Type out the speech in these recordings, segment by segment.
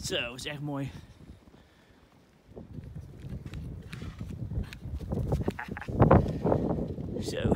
Zo, dat is echt mooi. Zo.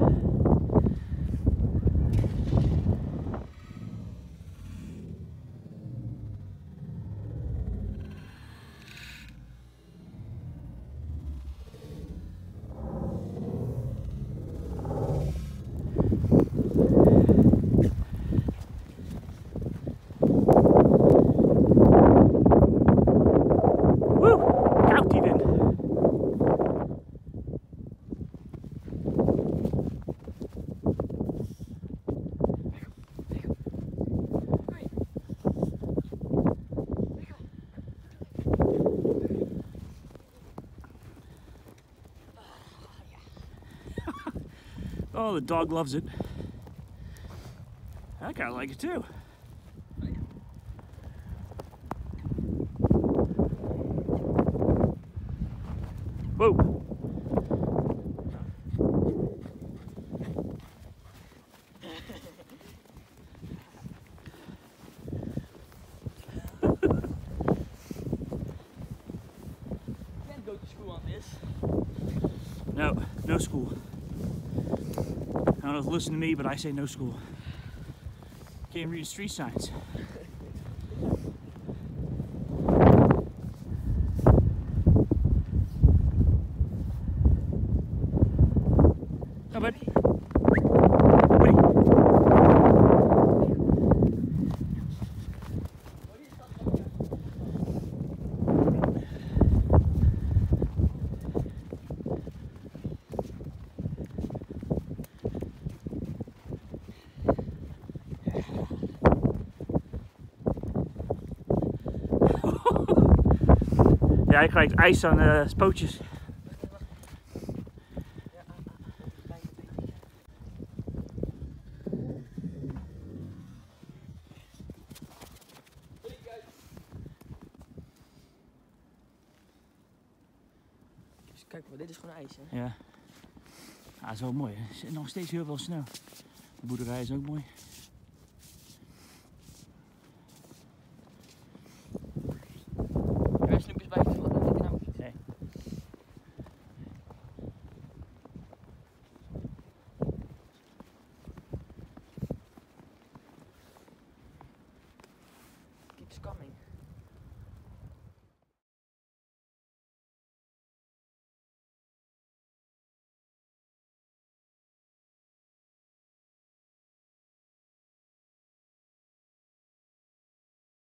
Oh, the dog loves it. I kind of like it too. Whoa. Can't go to school on this. No, no school. I don't know if you listen to me, but I say no school. Can't read street signs. No, bud. Wait. Ja, hij krijgt ijs aan de pootjes. Kijk maar, dit is gewoon ijs, hè? Ja. Ja, dat is wel mooi. Er is nog steeds heel veel sneeuw. De boerderij is ook mooi. Er zijn snoepjes bij gevallen.